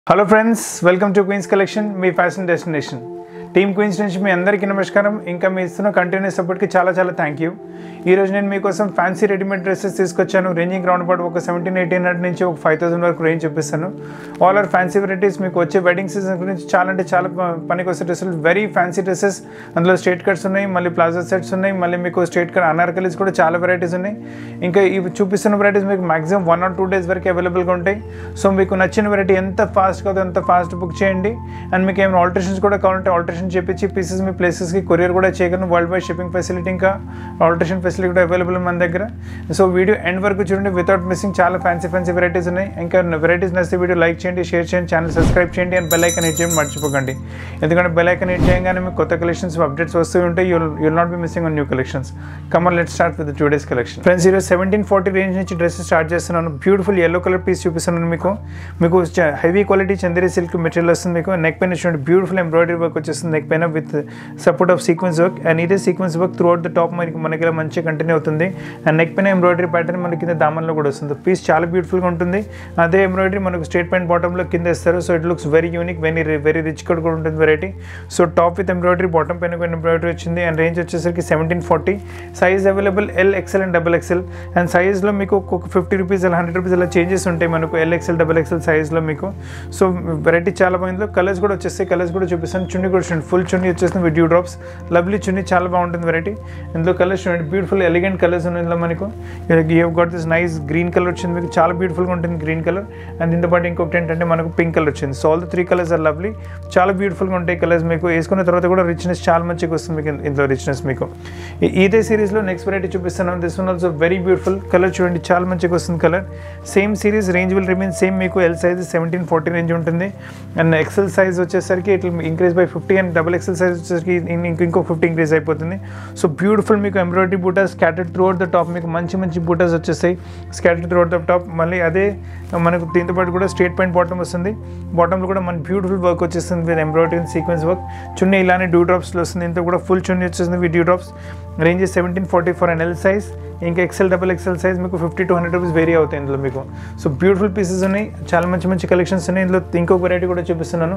Hello friends, welcome to Queens collection, మీ fashion destination. Team Queens నుంచి మీ అందరికీ నమస్కారం. ఇంకా మీ ఇస్తున్న కంటిన్యూస్ సపోర్ట్కి చాలా థ్యాంక్ యూ. ఈరోజు నేను మీకోసం ఫ్యాన్సీ రెడీమేడ్ డ్రెస్సెస్ తీసుకొచ్చాను. రేంజింగ్ రౌండ్ అబౌట్ ఒక 1700-1800 నుంచి ఒక 5000 వరకు రేంజ్ చూపిస్తాను. All are fancy varieties. మీకు వచ్చే వెడ్డింగ్ సీజన్ గురించి చాలా పనికి వస్తే డ్రెస్సులు, వెరీ ఫ్యాన్సీ డ్రెస్సెస్. అందులో స్ట్రేట్ కట్స్ ఉన్నాయి, మళ్ళీ ప్లాజో సెట్స్ ఉన్నాయి, మళ్ళీ మీకు స్ట్రేట్ కట్ అనార్కలీస్ కూడా చాలా వెరైటీస్ ఉన్నాయి. ఇంకా ఇవి చూపిస్తున్న వెరైటీస్ మీకు మాక్సిమం 1 or 2 days వరకు అవైలబుల్గా ఉంటాయి. సో మీకు నచ్చిన వెరైటీ ఎంత ఫాస్ట్ కాదో అంత ఫాస్ట్ బుక్ చేయండి. అండ్ మీకు ఏమైనా ఆల్టరేషన్స్ కూడా కావాలంటే ఆల్టరేషన్ చేపించి పీసెస్ మీ ప్లేసెస్కి కొరియర్ కూడా చేయగలను. వరల్డ్ వైడ్ షిప్పింగ్ ఫెసిలిటీ, ఇంకా ఆల్టరేషన్ ఫెసిలిటీ కూడా అవైలబుల్ మన దగ్గర. సో వీడియో ఎండ్ వరకు చూడండి, వితౌట్ మిస్సింగ్. చాలా ఫ్యాన్సీ వెరైటీస్ ఉన్నాయి. ఇంకా వెరైటీస్ నచ్చితే వీడియో లైక్ చేయండి, షేర్ చేయండి, ఛానల్ సబ్స్క్రైబ్ చేయండి, అండ్ బెల్ ఐకాన్ హిట్ చేయడం మర్చిపోకండి. ఎందుకంటే బెల్ ఐకాన్ హిట్ చేయగానే మీకు కొత్త కలెక్షన్స్ అప్డేట్స్ వస్తూ ఉంటాయి. You'll not be missing on new collections. కమర్ let's start with today's collection. Friends, ఈరోజు 1740 రేంజ్ నుంచి డ్రెస్సెస్ స్టార్ట్ చేస్తున్నాను. బ్యూటిఫుల్ yellow కలర్ పీస్ చూపిస్తున్నాను. మీకు heavy quality Chanderi silk material వస్తుంది. మీకు నెక్ పైన చూడండి, బ్యూటిఫుల్ ఎంబ్రాయిడరీ వర్క్ వచ్చేస్తుంది నెక్ పైన with support of sequence work. And ఇదే sequence work throughout the top మనకి ఇలా మంచిగా కంటిన్యూ అవుతుంది. అండ్ నెక్ పైన ఎంబ్రాయిడరీ ప్యాటర్న్ మనకి కింద దామన్లో కూడా వస్తుంది. పీస్ చాలా బ్యూటిఫుల్గా ఉంటుంది. అదే ఎంబ్రాయిడరీ మనకు స్ట్రేట్ ప్యాంట్ బాటంలో కింద ఇస్తారు. So it looks very unique, very rich కూడా ఉంటుంది variety. So top with embroidery, bottom పైన కూడా ఎంబ్రాయిడరీ వచ్చింది. అండ్ రేంజ్ వచ్చేసరికి 1740. Size available LXL and XXL. And సైజ్లో మీకు ఒక 50 రూపీస్ అలా 100 రూపీస్ అలా చేంజెస్ ఉంటాయి మనకు LXL XXL సైజ్లో మీకు. సో వెరైటీ చాలా బాగుంది. కలర్స్ కూడా వచ్చేస్తాయి, కలర్స్ కూడా చూపిస్తాను. చున్నీ కూడా చూడండి, ఫుల్ చున్నీ వచ్చేస్తుంది with dew drops. Lovely chunni, చాలా బాగుంటుంది వెరైటీ. ఇందులో కలర్స్ చూడండి, బ్యూటిఫుల్ ఎలిగెంట్ కలర్స్ ఉన్నాయి ఇందులో మనకు. You got this nice green colour వచ్చింది మీకు, చాలా బ్యూటిఫుల్గా ఉంటుంది గ్రీన్ కలర్. అండ్ దీంతో పాటు ఇంకొకటి ఏంటంటే మనకు పింక్ కలర్ వచ్చింది. So all the 3 colours are lovely, చాలా బ్యూటిఫుల్గా ఉంటాయి కలర్స్. మీకు వేసుకున్న తర్వాత కూడా రిచ్నెస్ చాలా మంచిగా వస్తుంది మీకు ఇందులో రిచ్నెస్. మీకు ఇదే సిరీస్లో నెక్స్ట్ వెరైటీ చూపిస్తున్నాను. This one also very beautiful. Colour చూడండి, చాలా మంచిగా వస్తుంది colour. Same series, range will remain same. మీకు L సైజ్ 1740 రేంజ్ ఉంటుంది. అండ్ XL సైజ్ వచ్చేసరికి it will increase by 50. And XXL size వచ్చేసరికి ఇంకో 50 ఇంక్రీజ్ అయిపోతుంది. సో బ్యూటిఫుల్ మీకు embroidery butas scattered throughout the top. మీకు మంచి బూటాస్ వచ్చేస్తాయి scattered throughout the top. మళ్ళీ అదే మనకు దీంతో పాటు కూడా స్ట్రేట్ పాయింట్ బాటమ్ వస్తుంది. బాటంలో కూడా మన బ్యూటిఫుల్ వర్క్ వచ్చేస్తుంది with embroidery and sequence work. Chunni ఇలానే డ్యూ డ్రాప్స్లో వస్తుంది. ఇంత కూడా ఫుల్ చున్నీ వచ్చేస్తుంది with dew drops. Range 1744 and L size. ఇంకా XL XXL సైజ్ మీకు 50 to 100 రూపీస్ వేరీ అవుతాయి ఇందులో మీకు. సో బ్యూటిఫుల్ పీసెస్ ఉన్నాయి, చాలా మంచి కలెక్షన్స్ ఉన్నాయి ఇందులో. ఇంకొక వెరైటీ కూడా చూపిస్తున్నాను,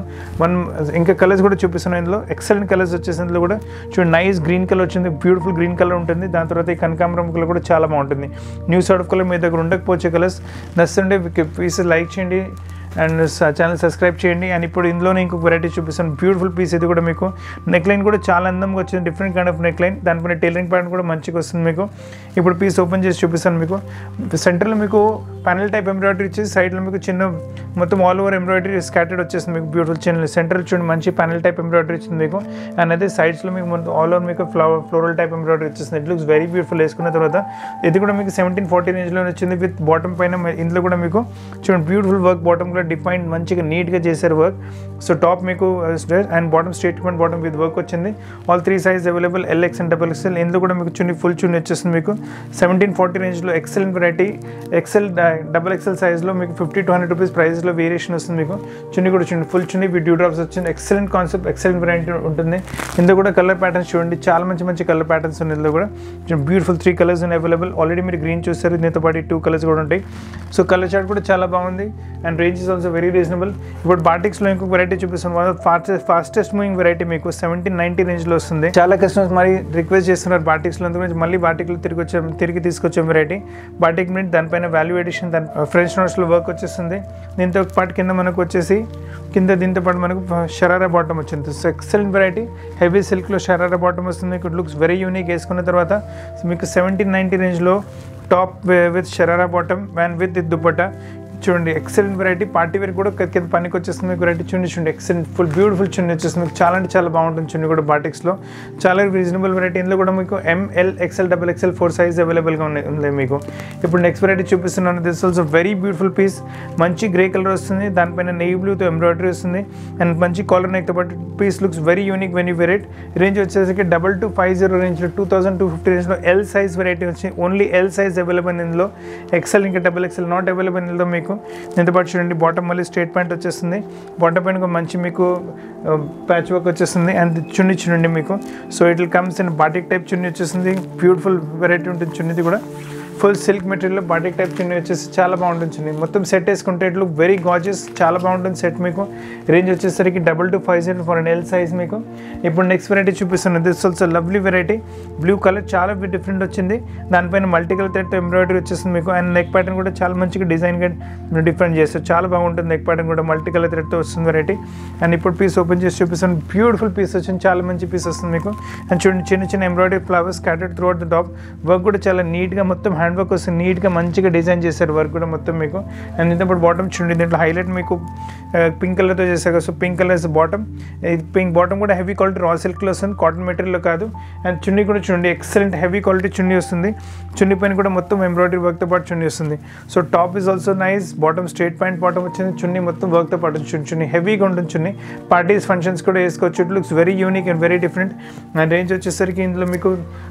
ఇంకా కలర్స్ కూడా చూపిస్తున్నాను ఇందులో. ఎక్సలెంట్ కలర్స్ వచ్చేసి ఇందులో కూడా చూడండి, నైస్ గ్రీన్ కలర్ వచ్చింది, బ్యూటిఫుల్ గ్రీన్ కలర్ ఉంటుంది. దాని తర్వాత ఈ కనకాంబరం కలర్ కూడా చాలా బాగుంటుంది. న్యూ సార్ట్ ఆఫ్ కలర్ మీ దగ్గర ఉండకపోవచ్చే కలర్స్. నచ్చుతుంటే పీసెస్ లైక్ చేయండి అండ్ ఛానల్ సబ్స్క్రైబ్ చేయండి. అండ్ ఇప్పుడు ఇందులోనే ఇంకొక వెరైటీ చూపిస్తాను, బ్యూటిఫుల్ పీస్. ఇది కూడా మీకు నెక్ లైన్ కూడా చాలా అందంగా వచ్చింది, different kind of neckline. దానిపైన టైలరింగ్ ప్యాటర్న్ కూడా మంచిగా వస్తుంది మీకు. ఇప్పుడు పీస్ ఓపెన్ చేసి చూపిస్తాను మీకు. సెంటర్లో మీకు ప్యానల్ టైప్ ఎంబ్రాయిడరీ ఇచ్చేసి సైడ్లో మీకు చిన్న మొత్తం ఆల్ ఓవర్ ఎంబ్రాయిడరీ స్కాటర్డ్ వచ్చేస్తుంది మీకు. బ్యూటిఫుల్ చిన్న సెంటర్ చూడండి, మంచి ప్యానల్ టైప్ ఎంబ్రాయిడరీ వచ్చింది మీకు. అండ్ అదే సైడ్స్లో మీకు ఆల్ ఓవర్ మీకు ఫ్లోరల్ టైప్ ఎంబ్రాయిడరీ వచ్చేస్తుంది. It looks very beautiful. వేసుకున్న తర్వాత ఇది కూడా మీకు 1740 రేంజ్లో వచ్చింది విత్ బాటమ్ పైన. ఇందులో కూడా మీకు చూడండి, బ్యూటిఫుల్ వర్క్, బాటమ్ కూడా డిఫైన్ మంచిగా నీట్గా చేశారు వర్క్. సో టాప్ మీకు and bottom straight point bottom with work వచ్చింది. All 3 size available LX and XXL. ఇందులో కూడా మీకు చున్నీ ఫుల్ చున్నీ వచ్చేస్తుంది మీకు 1740 రేంజ్లో. Excellent variety. XL XXL సైజ్లో మీకు 50 to 100 రూపీస్ ప్రైస్లో వేరియేషన్ వస్తుంది మీకు. చున్నీ కూడా చూడండి, full chunni with dew drops వచ్చింది. ఎక్సలెంట్ కాన్సెప్ట్, ఎక్సలెంట్ వెరైటీ ఉంటుంది. ఇందులో కూడా కలర్ ప్యాటర్న్స్ చూడండి, చాలా మంచి కలర్ ప్యాటర్న్స్ ఉన్నాయి ఇందులో కూడా. బ్యూటిఫుల్ 3 కలర్స్ ఉన్నాయి అవైలబుల్. ఆల్రెడీ మీరు గ్రీన్ చూస్తారు, దీంతో పాటు 2 కలర్స్ కూడా ఉంటాయి. సో కలర్ చార్ట్ కూడా చాలా బాగుంది. And range is also very reasonable. ఇప్పుడు బాటిక్స్లో ఇంకొక వెరైటీ చూపిస్తున్నాను, ఫాస్టెస్ట్ మూవింగ్ వెరైటీ మీకు 1790 రేంజ్లో వస్తుంది. చాలా కస్టమర్స్ మరి రిక్వెస్ట్ చేస్తున్నారు బాటిక్స్లో, అందుకని మళ్ళీ బాటిక్లో తిరిగి తీసుకొచ్చాం వెరైటీ. బాటిక్ మీట్ దానిపైన వాల్యూ ఎడిషన్, దాని ఫ్రెంచ్ నోట్స్లో వర్క్ వచ్చేస్తుంది. దీంతో పాటు కింద మనకు వచ్చేసి దీంతో పాటు మనకు షరారా బాటమ్ వచ్చింది. So excellent variety. హెవీ సిల్క్లో షరారా బాటమ్ వస్తుంది మీకు. It looks very unique. వేసుకున్న తర్వాత మీకు 1790 రేంజ్లో top with sharara bottom and with dupatta చూడండి. Excellent variety. పార్టీ వేర్ కూడా కింద పనికి వచ్చేస్తుంది మీకు వెరైటీ. చూడండి, ఎక్సలెంట్ ఫుల్ బ్యూటిఫుల్ చున్నీ వచ్చేస్తుంది మీకు. చాలా బాగుంటుంది చున్నీ కూడా బాటిక్స్లో. చాలా రీజనబుల్ వెరైటీ. ఇందులో కూడా మీకు ML XL XXL 4 సైజ్ అవైలబుల్గా ఉంది మీకు. ఇప్పుడు నెక్స్ట్ వెరైటీ చూపిస్తున్నాను. This also very beautiful piece. మంచి గ్రే కలర్ వస్తుంది, దానిపైన నెయ్యి బ్లూతో ఎంబ్రాయిడరీ వస్తుంది. అండ్ మంచి కాలర్ నెక్తో పాటు piece looks very unique when you wear it. Range వచ్చేసరికి 2250 రేంజ్లో 2250 రేంజ్లో L సైజ్ వెరైటీ వచ్చి ఓన్లీ L సైజ్ అవైలబుల్ ఇందులో. XL ఇంకా XXL నాట్ అవైలబుల్ ఇందులో మీకు. దీంతో పాటు చూడండి, బాటమ్ మళ్ళీ స్ట్రేట్ ప్యాంట్ వచ్చేస్తుంది. బాటమ్ పైన మంచి మీకు ప్యాచ్ వర్క్ వచ్చేస్తుంది. అండ్ చున్నీ చూడండి మీకు. So it will comes in batik type chunni వచ్చేస్తుంది. బ్యూటిఫుల్ వెరైటీ ఉంటుంది చున్నీది కూడా. ఫుల్ సిల్క్ మెటీరియల్లో బాటిక్ టైప్ చున్నీ వచ్చేసి చాలా బాగుంటుంది చున్నీ. మొత్తం సెట్ వేసుకుంటే ఇట్లు వెరీ గార్జియస్, చాలా బాగుంటుంది సెట్ మీకు. రేంజ్ వచ్చేసరికి 2250 ఫర్ ఎల్ సైజ్ మీకు. ఇప్పుడు నెక్స్ట్ వెరైటీ చూపిస్తున్నాను. This also lovely variety, blue colour చాలా డిఫరెంట్ వచ్చింది. దానిపైన మల్టీ కలర్ థ్రెడ్ ఎంబ్రాయిడరీ వచ్చేస్తుంది మీకు. అండ్ నెక్ ప్యాటర్న్ కూడా చాలా మంచిగా డిజైన్గా డిఫరెంట్ చేస్తారు, చాలా బాగుంటుంది. నెక్ ప్యాటర్న్ కూడా మల్టీ కలర్ థ్రెడ్తో వస్తుంది వెరైటీ. అండ్ ఇప్పుడు పీస్ ఓపెన్ చేసి చూపిస్తాను. బ్యూటిఫుల్ పీస్ వచ్చింది, చాలా మంచి పీస్ వస్తుంది మీకు. అండ్ చూడండి చిన్న చిన్న embroidery flowers scattered throughout the top. Work కూడా చాలా నీట్గా మొత్తం హ్యాండ్ వర్క్ వస్తుంది, నీట్గా మంచిగా డిజైన్ చేశారు వర్క్ కూడా మొత్తం మీకు. అండ్ ఇంతప్పుడు బాటమ్ చూడండి, దీంట్లో హైలైట్ మీకు పింక్ కలర్తో చేశారు కదా. So pink colour is bottom. Pink bottom కూడా హెవీ క్వాలిటీ రా సిల్క్లో వస్తుంది, కాటన్ మెటీరియల్లో కాదు. అండ్ చున్నీ కూడా చూడండి ఎక్సలెంట్ హెవీ క్వాలిటీ చున్నీ వస్తుంది. చున్నీ పైన కూడా మొత్తం ఎంబ్రాయిడరీ వర్క్తో పాటు చున్నీ వస్తుంది. So top is also nice, bottom straight pant bottom వచ్చింది. చున్నీ మొత్తం వర్క్తో పాటు చున్నీ హెవీగా ఉంటుంది చున్నీ. పార్టీస్ ఫంక్షన్స్ కూడా వేసుకోవచ్చు. It looks very unique and very different. And range వచ్చేసరికి ఇందులో మీకు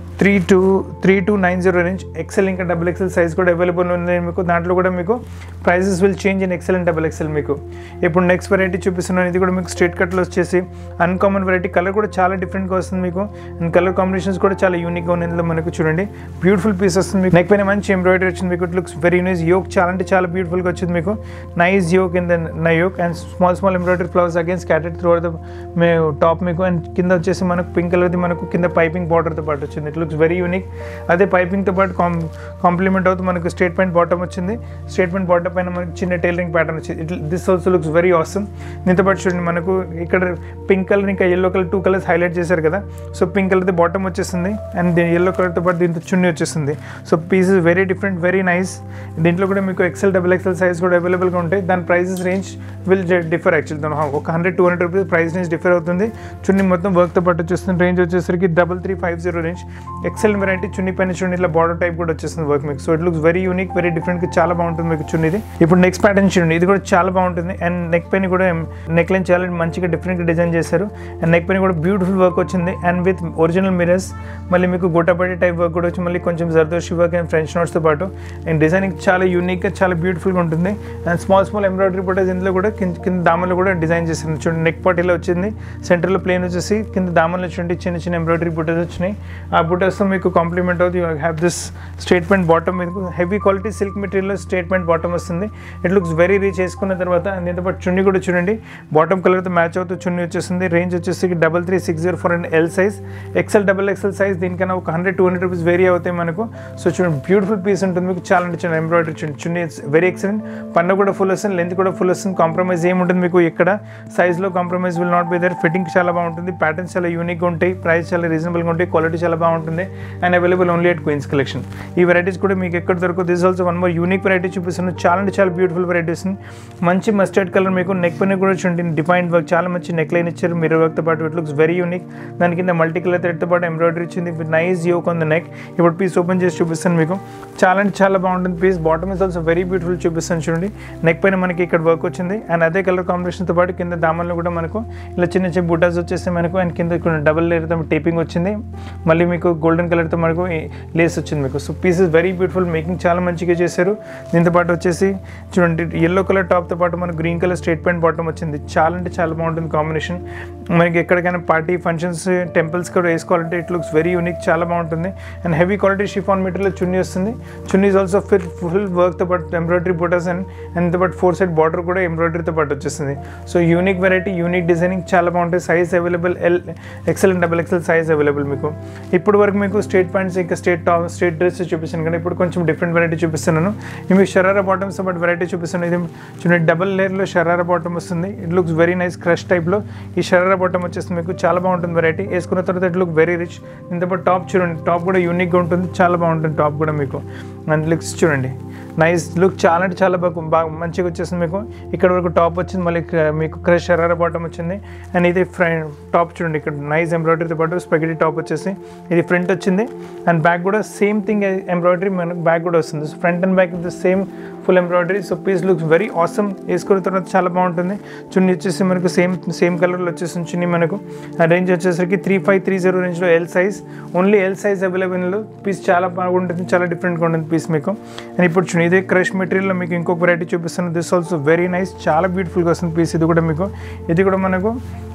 3290 రేంజ్. ఎక్సెల్ ఇంకా డబుల్ ఎక్సెల్ సైజ్ కూడా అవైలబుల్ ఉంది మీకు. దాంట్లో కూడా మీకు prices will change in XL and double XL మీకు. ఇప్పుడు నెక్స్ట్ వెరైటీ చూపిస్తున్నాను. ఇది కూడా మీకు స్ట్రేట్ కట్లో వచ్చేసి అన్కామన్ వెరైటీ. కలర్ కూడా చాలా డిఫరెంట్గా వస్తుంది మీకు. అండ్ కలర్ కాంబినేషన్స్ కూడా చాలా యూనిక్గా ఉంది ఇందులో మనకు. చూడండి బ్యూటిఫుల్ పీస్ వస్తుంది మీకు. నెక్ పైన మంచి ఎంబ్రాయిడరీ వచ్చింది మీకు. It looks very nice. Yoke చాలా అంటే చాలా బ్యూటిఫుల్గా వచ్చింది మీకు. Nice yoke in the yoke and small embroidery flowers again scattered throughout the top మీకు. అండ్ కింద వచ్చేసి మనకు పింక్ కలర్ది మనకు కింద పైపింగ్ బార్డర్తో పాటు వచ్చింది. It looks very unique. అదే పైపింగ్తో పాటు కాంప్లిమెంట్ అవుతూ మనకు స్ట్రేట్ ప్యాంట్ బాటమ్ వచ్చింది. స్ట్రేట్ ప్యాంట్ బాటమ్ పైన మనకి చిన్న టైలరింగ్ ప్యాటర్న్ వచ్చింది. This also looks very awesome. దీంతో పాటు చూడండి మనకు ఇక్కడ పింక్ కలర్ ఇంకా ఎల్లో కలర్ 2 కలర్స్ హైలైట్ చేశారు కదా. సో పింక్ కలర్ది బాటమ్ వచ్చేస్తుంది అండ్ ఎల్లో కలర్తో పాటు దీంతో చున్నీ వచ్చేస్తుంది. So piece is very different, very nice. దీంట్లో కూడా మీకు ఎక్సెల్ డబుల్ ఎక్సెల్ సైజ్ కూడా అవైలబుల్గా ఉంటాయి. దాని prices range will differ actually. ఒక 100-200 రూపీస్ ప్రైస్ రేంజ్ డిఫర్ అవుతుంది. చున్నీ మొత్తం వర్క్తో పాటు వచ్చేస్తుంది. రేంజ్ వచ్చేసరికి 3350 రేంజ్. XL variety. చున్నీ పైన చూడండి ఇట్లా బార్డర్ టైప్ కూడా వచ్చేస్తుంది వర్క్ మీకు. So it looks very unique, very different, చాలా బాగుంటుంది మీకు చున్నీది. ఇప్పుడు నెక్స్ట్ ప్యాటర్న్ చూడండి, ఇది కూడా చాలా బాగుంటుంది. అండ్ నెక్ పైన కూడా నెక్ లైన్ చాలా మంచిగా డిఫరెంట్గా డిజైన్ చేశారు. అండ్ నెక్ పైన కూడా బ్యూటిఫుల్ వర్క్ వచ్చింది అండ్ విత్ ఒరిజినల్ మిరర్స్. మళ్ళీ మీకు గోటాపట్టి టైప్ వర్క్ కూడా వచ్చి మళ్ళీ కొంచెం జర్దోషి వర్క్ అండ్ ఫ్రెంచ్ నోట్స్తో పాటు. అండ్ డిజైనింగ్ చాలా యూనిక్గా చాలా బ్యూటిఫుల్గా ఉంటుంది. అండ్ స్మాల్ ఎంబ్రాయిడరీ బుటాస్ ఇందులో కూడా కింద దామన్లో కూడా డిజైన్ చేశారు. చూడండి నెక్ పార్ట్ ఇలా వచ్చింది, సెంటర్లో ప్లేన్ వచ్చేసి కింద దామన్లో చూడండి చిన్న చిన్న ఎంబ్రాయిడరీ బుటాస్ వచ్చినాయి. ఆ బుటాస్తో మీకు కాంప్లిమెంట్ అవుతుంది. You have this straight pant bottom. మీకు హెవీ క్వాలిటీ సిల్క్ మెటీరియల్లో స్ట్రేట్ ప్యాంట్ బాటమ్ వస్తుంది. It looks very rich. వేసుకున్న తర్వాత దీంతో పాటు చున్నీ కూడా చూడండి బాటమ్ కలర్తో మ్యాచ్ అవుతూ చున్నీ వచ్చేస్తుంది. రేంజ్ వచ్చేసి 3360 for and L size. XL double XL size దీనికన్నా ఒక 100-200 రూపీస్ వేరీ అవుతాయి మనకు. సో చూడండి బ్యూటిఫుల్ పీస్ ఉంటుంది మీకు. చాలా అంటే చాలా ఎంబ్రాయిడరీ చూడండి. Chunni very excellent. పన్ను కూడా ఫుల్ వస్తుంది, లెంత్ కూడా ఫుల్ వస్తుంది. కాంప్రమైజ్ ఏముంటుంది మీకు ఇక్కడ సైజ్లో. Compromise will not be there. Fitting చాలా బాగుంటుంది. ప్యాటర్న్స్ చాలా యూనిక్గా ఉంటాయి. ప్రైస్ చాలా రీజనబుల్గా ఉంటాయి. క్వాలిటీ చాలా బాగుంటుంది and available only at Queens collection. ఈ వెరైటీస్ కూడా మీకు ఎక్కడ దొరకదు. This also one more unique variety చూపిస్తున్నాను. చాలా అంటే చాలా బ్యూటిఫుల్ వెరైటీస్. మంచి మస్టర్డ్ కలర్ మీకు. నెక్ పైన కూడా చూడండి డిఫైన్డ్ వర్క్, చాలా మంచి నెక్ లైన్ ఇచ్చారు మిర్రర్ వర్క్తో పాటు. It looks very unique. దాని కింద మల్టీ కలర్ థ్రెడ్తో పాటు ఎంబ్రాయిడరీ ఇచ్చింది with nice yoke on the neck. ఇప్పుడు పీస్ ఓపెన్ చేసి చూపిస్తాను మీకు. చాలా అంటే చాలా బాగుంటుంది piece. Bottom is also very beautiful చూపిస్తాను చూడండి. నెక్ పైన మనకి ఇక్కడ వర్క్ వచ్చింది అండ్ అదే కలర్ కాంబినేషన్తో పాటు కింద దామన్లో కూడా మనకు ఇలా చిన్న చిన్న బుటాస్ వచ్చేస్తే మనకు. అండ్ కింద డబుల్ లేయర్తో టేపింగ్ వచ్చింది. మళ్ళీ మీకు గోల్డెన్ కలర్తో మనకు లేస్ వచ్చింది మీకు. So piece is very beautiful. Making చాలా మంచిగా చేశారు. దీంతో పాటు వచ్చేసి చూడండి ఎల్లో కలర్ టాప్తో పాటు మనకు green colour straight pant bottom వచ్చింది. చాలా అంటే చాలా బాగుంటుంది కాంబినేషన్. మనకి ఎక్కడికైనా పార్టీ ఫంక్షన్స్ టెంపుల్స్ కూడా వేసుకోవాలంటే ఇట్ లుక్స్ వెరీ యూనిక్, చాలా బాగుంటుంది. And heavy quality chiffon material chunni వస్తుంది. చున్నీ ఈజ్ ఆల్సో ఫుల్ వర్క్తో పాటు ఎంబ్రాయిడరీ బుటాస్ అండ్ దాంతో పాటు 4 సైడ్ బార్డర్ కూడా ఎంబ్రాయిడరీతో పాటు వచ్చేస్తుంది. So unique variety, unique designing చాలా బాగుంటుంది. Size available L XL and double XL size available మీకు. ఇప్పుడు వరకు మీకు స్ట్రేట్ ప్యాంట్స్ ఇంకా స్ట్రేట్ టాప్ స్ట్రేట్ డ్రెస్ చూపిస్తాను కానీ ఇప్పుడు కొంచెం డిఫరెంట్ వెరైటీ చూపిస్తున్నాను. మీకు షరారా బాటమ్స్ బట్ వెరైటీ చూపిస్తాను. ఇది చూడండి డబుల్ లేయర్లో షరారా బాటమ్ వస్తుంది. It looks very nice. Crush టైప్లో ఈ షరారా బాటమ్ వచ్చేస్తుంది మీకు. చాలా బాగుంటుంది వెరైటీ. వేసుకున్న తర్వాత ఇట్ లుక్ వెరీ రిచ్. దీంతో పాటు టాప్ చూడండి, టాప్ కూడా యూనిక్గా ఉంటుంది. చాలా బాగుంటుంది టాప్ కూడా మీకు. అండ్ లుక్స్ చూడండి నైస్ లుక్. చాలా అంటే చాలా బాగా మంచిగా వచ్చేసింది మీకు. ఇక్కడ వరకు టాప్ వచ్చింది, మళ్ళీ మీకు క్రష్ షరారా బాటమ్ వచ్చింది. అండ్ ఇది టాప్ చూడండి ఇక్కడ నైస్ ఎంబ్రాయిడరీతో పాటు స్పెగటీ టాప్ వచ్చేసి ఇది ఫ్రంట్ వచ్చింది. అండ్ బ్యాక్ కూడా సేమ్ థింగ్ ఎంబ్రాయిడరీ మనకు బ్యాక్ కూడా వస్తుంది. So front and back the same full embroidery. So piece looks very awesome. వేసుకున్న తర్వాత చాలా బాగుంటుంది. చున్నీ వచ్చేసి మనకు సేమ్ కలర్లో వచ్చేసింది చున్నీ మనకు. రేంజ్ వచ్చేసరికి 3530 రేంజ్లో L size. Only L size available. Piece చాలా బాగుంటుంది, చాలా డిఫరెంట్గా ఉంటుంది పీస్ మీకు. అండ్ ఇప్పుడు చూడండి ఇదే క్రష్ మెటీరియల్లో మీకు ఇంకొక వెరైటీ చూపిస్తాను. This also very nice. చాలా బ్యూటిఫుల్గా వస్తుంది పీస్. ఇది కూడా మీకు ఇది కూడా మనకు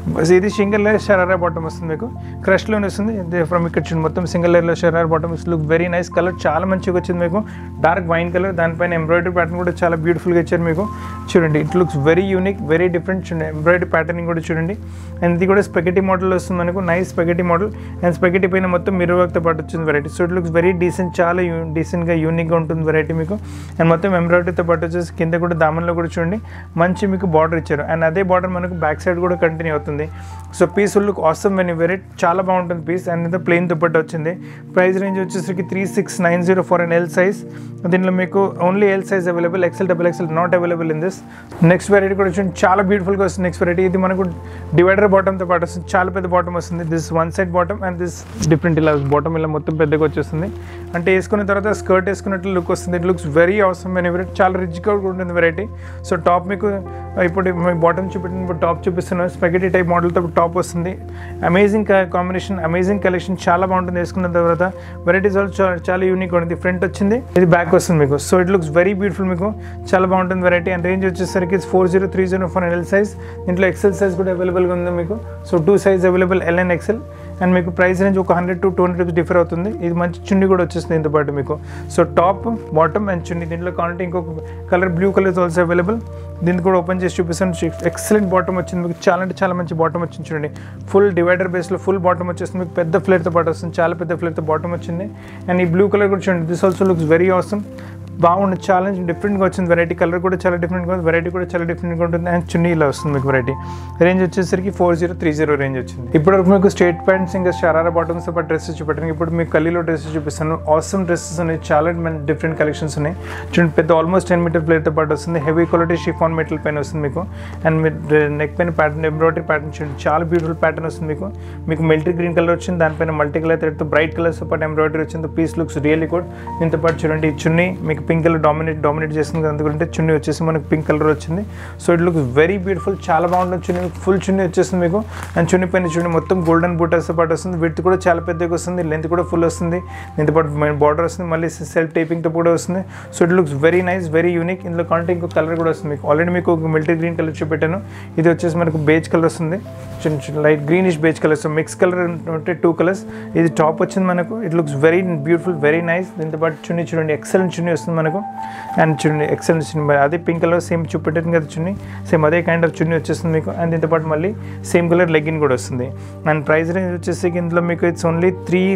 బస్ ఇది సింగిల్ లేయర్ షరారా బాటమ్ వస్తుంది మీకు, క్రష్లోనే వస్తుంది. ఫ్రమ్ ఇక్కడ చూడండి మొత్తం సింగిల్ లేయర్లో sharara bottom look very nice. Colour చాలా మంచిగా వచ్చింది మీకు, డార్క్ వైన్ కలర్, దానిపైన ఎంబ్రాయిడరీ ప్యాటర్న్ కూడా చాలా బ్యూటిఫుల్గా ఇచ్చారు మీకు. చూడండి it looks very unique, very different. చూడండి ఎంబ్రాయిడరీ ప్యాటర్నింగ్ కూడా చూడండి. అండ్ ఇది కూడా స్పెగెటీ మోడల్ వస్తుంది మనకు, nice spaghetti model. And spaghetti పైన మొత్తం మిర్రర్ వర్క్తో పాటు వచ్చింది variety. So it looks very decent, చాలా డీసెంట్గా యూనిక్గా ఉంటుంది వెరైటీ మీకు. అండ్ మొత్తం ఎంబ్రాయిడరీతో పాటు వచ్చేసి కింద కూడా దామన్లో కూడా చూడండి మంచి మీకు బార్డర్ ఇచ్చారు. అండ్ అదే బార్డర్ మనకు బ్యాక్ సైడ్ కూడా కంటిన్యూ అవుతుంది. So piece look awesome when wear, చాలా బాగుంటుంది పీస్. అండ్ ఇది ప్లెయిన్ దుపట్టా వచ్చింది. ప్రైస్ రేంజ్ వచ్చేసరికి 3690 ఫర్ అన్ ఎల్ సైజ్. దీంట్లో మీకు only L size available, XL double XL not available in this. Next variety కూడా చూడండి చాలా బ్యూటిఫుల్గా వస్తుంది. నెక్స్ట్ వెరైటీ ఇది మనకు డివైడర్ బాటమ్తో పాటు వస్తుంది, చాలా పెద్ద బాటమ్ వస్తుంది. This one side bottom and this different ఇలా బాటమ్ ఇలా మొత్తం పెద్దగా వచ్చేస్తుంది. అంటే వేసుకున్న తర్వాత స్కర్ట్ వేసుకున్నట్లు లుక్ వస్తుంది. It looks very awesome when wear, చాలా రిచ్గా ఉంటుంది వెరైటీ. సో టాప్ మీకు ఇప్పుడు బాటమ్ చూపెట్టిన ఇప్పుడు టాప్ చూపిస్తున్నాను, స్పెగెటీ టైప్ మోడల్తో టాప్ వస్తుంది. అమేజింగ్ కాంబినేషన్, అమేజింగ్ కలెక్షన్, చాలా బాగుంటుంది వేసుకున్న తర్వాత. వెరైటీస్ ఆల్సో చాలా యూనిక్ ఉంటుంది. ఫ్రంట్ వచ్చింది, ఇది బ్యాక్ వస్తుంది మీకు. So it looks very beautiful మీకు, చాలా బాగుంటుంది వెరైటీ. అండ్ రేంజ్ వచ్చేసరికి 4030 ఫర్ ఎల్ సైజ్. దీంట్లో ఎక్సెల్ సైజ్ కూడా అవైలబుల్గా ఉంది మీకు. So 2 size available, L and XL. And మీకు ప్రైస్ రేంజ్ ఒక 100 to 200 రూపీస్ డిఫర్ అవుతుంది. ఇది మంచి చున్నీ కూడా వచ్చేస్తుంది దీంతో పాటు మీకు. So top bottom and chunni, దీంట్లో కావాలంటే ఇంకొక colour blue colour also available. దీన్ని కూడా ఓపెన్ చేసి చూపిస్తాను. ఎక్సలెంట్ బాటమ్ వచ్చింది మీకు, చాలా అంటే చాలా మంచి బాటమ్ వచ్చింది. చూడండి ఫుల్ డివైడర్ బేస్లో ఫుల్ బాటమ్ వచ్చేస్తుంది మీకు, పెద్ద ఫ్లేర్తో పాటు వస్తుంది, చాలా పెద్ద ఫ్లేర్తో బాటమ్ వచ్చింది. అండ్ ఈ బ్లూ కలర్ కూడా చూడండి, this also looks very awesome, బాగుంది, చాలా డిఫరెంట్గా వచ్చింది వెరైటీ. కలర్ కూడా చాలా డిఫరెంట్గా ఉంది, వెరైటీ కూడా చాలా డిఫరెంట్గా ఉంటుంది. అండ్ చున్నీ ఇలా వస్తుంది మీకు వెరైటీ. రేంజ్ వచ్చేసరికి 4030 రేంజ్ వచ్చింది. ఇప్పటివరకు మీకు స్ట్రేట్ ప్యాంట్స్ ఇంకా షరారా బాటమ్స్ పాటు డ్రెస్సెస్ చూపెట్టాను. ఇప్పుడు మీకు కలీలో డ్రెస్సెస్ చూపిస్తాను. ఆసమ్ డ్రెస్సెస్ ఉన్నాయి, చాలా డిఫరెంట్ కలెక్షన్స్ ఉన్నాయి. చూడండి పెద్ద ఆల్మోస్ట్ 10 మీటర్ ప్లేట్తో పాటు వస్తుంది. హెవీ క్వాలిటీ షిఫాన్ మెటల్ పైన వస్తుంది మీకు. అండ్ నెక్ పైన ప్యాటర్న్ ఎంబ్రాయిడరీ ప్యాటర్న్ చూడండి, చాలా బ్యూటిఫుల్ ప్యాటర్న్ వస్తుంది మీకు. మీకు మిలిటరీ గ్రీన్ కలర్ వచ్చింది, దానిపైన మల్టీ కలర్ థ్రెడ్తో బ్రైట్ కలర్స్తో పాటు ఎంబ్రాయిడరీ వచ్చింది. Piece looks really good. దీంతో పాటు చూడండి చున్నీ మీకు పింక్ కలర్ డామినేట్ చేస్తుంది, అందుకంటే చున్నీ వచ్చేసి మనకు పింక్ కలర్ వచ్చింది. So it looks very beautiful, చాలా బాగుంటుంది. చున్నీ ఫుల్ చున్నీ వచ్చేస్తుంది మీకు. అండ్ చున్నీ పైన చూడండి మొత్తం గోల్డెన్ బూటాస్తో పాటు వస్తుంది. విడ్త్ కూడా చాలా పెద్దగా వస్తుంది, లెంత్ కూడా ఫుల్ వస్తుంది. దీంతో పాటు బార్డర్ వస్తుంది, మళ్ళీ సెల్ఫ్ టైపింగ్తో కూడా వస్తుంది. So it looks very nice, very unique. ఇందులో కాంటే ఇంకో కలర్ కూడా వస్తుంది మీకు. ఆల్రెడీ మీకు ఒక మిలిటరీ గ్రీన్ కలర్ చూపెట్టాను, ఇది వచ్చేసి మనకు బేజ్ కలర్ వస్తుంది, light greenish beige colour. So mix colour అంటే 2 కలర్స్. ఇది టాప్ వచ్చింది మనకు. It looks very beautiful, very nice. దీంతో పాటు చున్నీ చూడండి ఎక్సలెంట్ చున్నీ వస్తుంది మనకు. అండ్ చూడండి ఎక్సలెంట్ చున్నీ, అదే పింక్ కలర్ సేమ్ చూపెట్టాను కదా చున్నీ, సేమ్ అదే కైండ్ ఆఫ్ చున్నీ వచ్చేస్తుంది మీకు. అండ్ దీంతో పాటు మళ్ళీ సేమ్ కలర్ లెగ్గిన్ కూడా వస్తుంది. అండ్ ప్రైస్ రేంజ్ వచ్చేసి ఇందులో మీకు it's only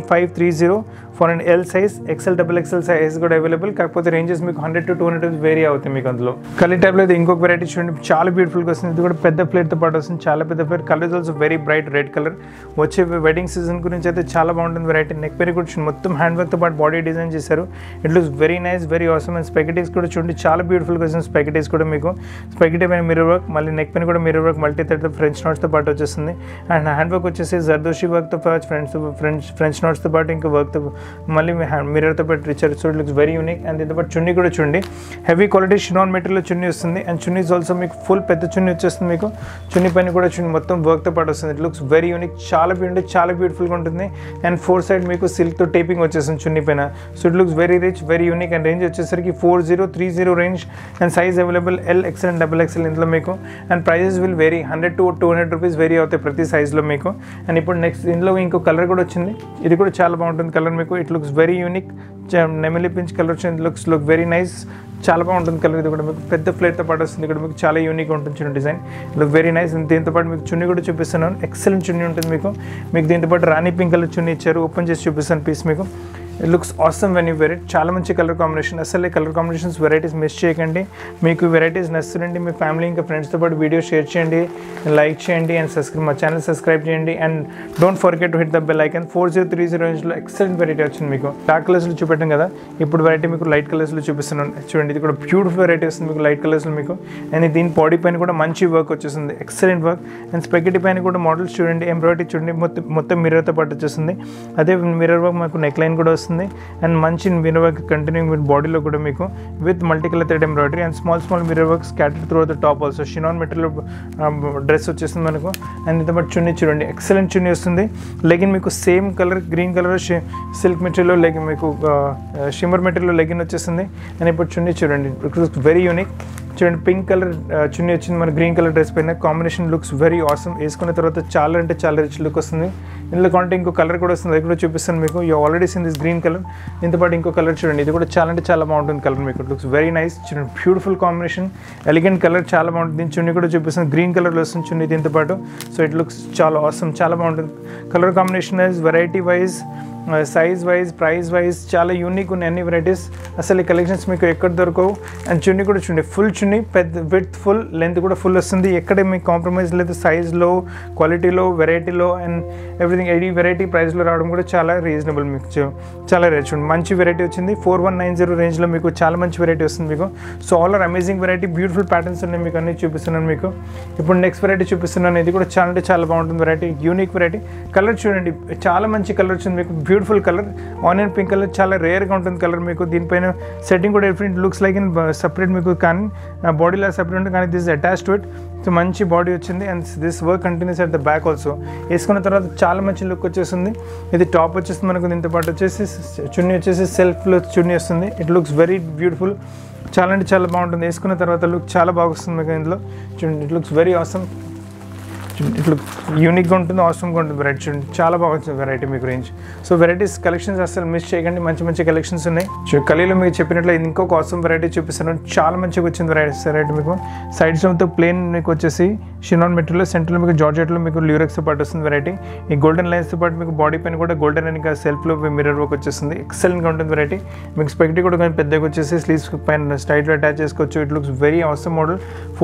3530 for and L size, XL double XL size కూడా అవైలబుల్. కాకపోతే రేంజెస్ మీకు 100 to 200 వేరీ అవుతాయి మీకు అందులో. కలర్ టైప్లో అయితే ఇంకొక వెరైటీ చూడండి, చాలా బ్యూటిఫుల్గా వస్తుంది. ఇది కూడా పెద్ద ప్లేట్తో పాటు వస్తుంది, చాలా పెద్ద plate. Colour also very bright red colour. వచ్చే వెడ్డింగ్ సీజన్ గురించి అయితే చాలా బాగుంటుంది వెరైటీ. నెక్ పేరు కూడా చూడండి మొత్తం హ్యాండ్ వర్క్తో పాటు బాడీ డిజైన్ చేశారు. It looks very nice, very awesome. And spaghettis కూడా చూడండి చాలా బ్యూటిఫుల్గా వస్తుంది. స్పెగటీస్ కూడా మీకు స్పెగటీ పైన మిర్రర్ వర్క్, మళ్ళీ నెక్ పైన కూడా mirror work, multi thread French నోట్స్తో పాటు వచ్చేస్తుంది. అండ్ హ్యాండ్ వర్క్ వచ్చేసి జర్దోషి వర్క్తో పాటు ఫ్రెంచ్ నోట్స్తో పాటు ఇంకా వర్క్తో మళ్ళీ మిర్రర్తో పాటు ఇచ్చారు. So it looks very unique. And దీంతో పాటు చున్నీ కూడా చూడండి heavy quality chinon material chunni వస్తుంది. అండ్ చున్నీస్ ఆల్సో మీకు ఫుల్ పెద్ద చున్నీ వచ్చేస్తుంది మీకు. చున్నీ పైన కూడా చూడండి మొత్తం వర్క్తో పాటు వస్తుంది. ఇట్ లుక్స్ వెరీ యూనిక్, చాలా బ్యూటిఫుల్గా ఉంటుంది. అండ్ 4 సైడ్ మీకు సిల్క్తో టేపింగ్ వచ్చేస్తుంది చున్నీ పైన. So it looks very rich, very unique. And range వచ్చేసరికి 4030 range. And size available L, XL and double XL ఇందులో మీకు. And prices will vary 100 to 200 rupees vary అవుతాయి ప్రతి సైజ్లో మీకు. అండ్ ఇప్పుడు నెక్స్ట్ ఇందులో ఇంకో కలర్ కూడా వచ్చింది, ఇది కూడా చాలా బాగుంటుంది కలర్ మీకు. ఇట్ లుక్స్ వెరీ యూనిక్, నెమిలి పించ్ కలర్ వచ్చింది. లుక్ వెరీ నైస్, చాలా బాగుంటుంది కలర్. ఇది కూడా మీకు పెద్ద ఫ్లేట్తో పాటు వస్తుంది. ఇక్కడ మీకు చాలా యూనిక్గా ఉంటుంది చూడండి డిజైన్. Look very nice. దీంతో పాటు మీకు చున్నీ కూడా చూపిస్తున్నాను, ఎక్సలెంట్ చున్నీ ఉంటుంది మీకు దీంతో పాటు రాణి పింక్ కలర్ చున్నీ ఇచ్చారు. ఓపెన్ చేసి చూపిస్తాను పీస్ మీకు. It looks awesome when you wear it. చాలా మంచి కలర్ కాంబినేషన్. అసలు కలర్ కాంబినేషన్స్ వెరైటీస్ మిస్ చేయకండి. మీకు వెరైటీస్ నచ్చుతుందండి, మీ ఫ్యామిలీ ఇంకా ఫ్రెండ్స్తో పాటు వీడియో షేర్ చేయండి, లైక్ చేయండి అండ్ మా ఛానల్ సబ్స్క్రైబ్ చేయండి. And don't forget to hit the bell icon. 4030 రేంజ్లో ఎక్సలెంట్ వెరైటీ వచ్చింది మీకు. డార్క్ కలర్స్లో చూపెట్టాం కదా, ఇప్పుడు వెరైటీ మీకు లైట్ కలర్స్లో చూపిస్తున్నాను. చూడండి ఇది కూడా బ్యూటిఫుల్ వెరైటీ వస్తుంది మీకు లైట్ కలర్స్లో మీకు. అండ్ దీని బాడీ పైన కూడా మంచి వర్క్ వచ్చేస్తుంది, ఎక్సలెంట్ వర్క్. అండ్ స్పెగటీ పైన కూడా మోడల్స్ చూడండి, ఎంబ్రాయిడరీ చూడండి, మొత్తం మిర్రర్తో పాటు వచ్చేస్తుంది. అదే మిర్రర్ వర్క్ మాకు నెక్ లైన్ కూడా వస్తుంది. అండ్ మంచి మిర్రర్ వర్క్ కంటిన్యూయింగ్ విత్ బాడీలో కూడా మీకు with multi colour thread embroidery and small mirror work scattered through the top also. Chinon material dress వచ్చేస్తుంది మనకు. అండ్ ఇంత బట్ చున్నీ చూడండి ఎక్సలెంట్ చున్నీ వస్తుంది. లెగిన్ మీకు same colour green colour silk మెటీరియల్లో లెగిన్ మీకు షిమ్మర్ మెటీరియల్లో లెగిన్ వచ్చేస్తుంది. అండ్ ఇప్పుడు చున్నీ చూడండి వెరీ యూనిక్. చూడండి పింక్ కలర్ చున్నీ వచ్చింది, మన గ్రీన్ కలర్ డ్రెస్ పైన కాంబినేషన్ లుక్స్ వెరీ ఆసమ్. వేసుకున్న తర్వాత చాలా అంటే చాలా రిచ్ లుక్ వస్తుంది. ఇందులో కాంటే ఇంకో కలర్ కూడా వస్తుంది, అది కూడా చూపిస్తాను మీకు. You already seen this green colour, దీంతో పాటు ఇంకో కలర్ చూడండి, ఇది కూడా చాలా అంటే చాలా బాగుంటుంది కలర్ మీకు. లుక్స్ వెరీ నైస్, చూడండి బ్యూటిఫుల్ కాంబినేషన్, ఎలిగెంట్ కలర్, చాలా బాగుంటుంది. దీని చున్నీ కూడా చూపిస్తాను, గ్రీన్ కలర్లో వస్తుంది చున్నీ దీంతో పాటు. సో ఇట్ లుక్స్ చాలా ఆసమ్, చాలా బాగుంటుంది. Colour combination wise, variety wise, size wise, price wise చాలా యూనిక్ ఉన్నాయి అన్ని వెరైటీస్. అసలు ఈ కలెక్షన్స్ మీకు ఎక్కడ దొరకవు. అండ్ చున్నీ కూడా చూడండి, ఫుల్ చున్నీ, పెద్ద విత్ ఫుల్, లెంత్ కూడా ఫుల్ వస్తుంది. ఎక్కడ మీకు కాంప్రమైజ్ లేదు సైజ్లో, క్వాలిటీలో, వెరైటీలో అండ్ ఎవ్రీథింగ్. ఈ వెరైటీ ప్రైస్లో రావడం కూడా చాలా రీజనబుల్ మీకు, చాలా రేట్ చూడండి. మంచి వెరైటీ వచ్చింది, 4190 రేంజ్లో మీకు చాలా మంచి వెరైటీ వస్తుంది మీకు. So all are amazing variety, beautiful patterns ఉన్నాయి మీకు, అన్ని చూపిస్తున్నాను మీకు. ఇప్పుడు నెక్స్ట్ వెరైటీ చూపిస్తున్నాను, ఇది కూడా చాలా అంటే చాలా బాగుంటుంది వెరైటీ, యూనిక్ వెరైటీ. కలర్ చూడండి, చాలా మంచి కలర్ వచ్చింది మీకు, beautiful colour, onion pink colour, చాలా రేర్గా ఉంటుంది కలర్ మీకు. దీనిపైన సెట్టింగ్ కూడా different looks like in separate మీకు, కానీ బాడీలా సపరేట్ ఉంటుంది, కానీ this attach to it. So మంచి బాడీ వచ్చింది and this work continues at the back also. వేసుకున్న తర్వాత చాలా మంచి లుక్ వచ్చేస్తుంది. ఇది టాప్ వచ్చేస్తుంది మనకు, దీంతో పాటు వచ్చేసి చున్నీ వచ్చేసి సెల్ఫ్లో చున్నీ వస్తుంది. ఇట్ లుక్స్ వెరీ బ్యూటిఫుల్, చాలా అంటే చాలా బాగుంటుంది. వేసుకున్న తర్వాత లుక్ చాలా బాగా వస్తుంది మీకు ఇందులో చూడండి. ఇట్ లుక్స్ వెరీ ఆసమ్, ఇట్లా యూనిక్గా ఉంటుంది, ఆసమ్గా ఉంటుంది వెరైటీ చూడండి, చాలా బాగా వచ్చింది వెరైటీ మీకు రేంజ్. సో వెరైటీస్ కలెక్షన్స్ అసలు మిస్ చేయకండి, మంచి మంచి కలెక్షన్స్ ఉన్నాయి. కలీలో మీకు చెప్పినట్లు ఇంకొక ఆసమ్ వెరైటీ చూపిస్తాను, చాలా మంచిగా వచ్చింది వెరైటీ మీకు. సైడ్స్ మొత్తం ప్లేన్ మీకు వచ్చేసి షినాన్ మెటీరియల్, సెంటర్లో మీకు జార్జెట్లో మీకు ల్యూరెక్స్తో పాటు వస్తుంది వెరైటీ. ఈ గోల్డెన్ లైన్స్తో పాటు మీకు బాడీ పైన కూడా గోల్డెన్ అని సెల్ఫ్లో మిర్రర్ వర్క్ వచ్చేస్తుంది, ఎక్సలెంట్గా ఉంటుంది వెరైటీ. మీకు స్పెక్టివ్ కూడా కొంచెం పెద్దగా వచ్చేసి స్లీవ్స్ పైన స్టైల్లో అటాచ్ చేసుకోవచ్చు. It looks very awesome model,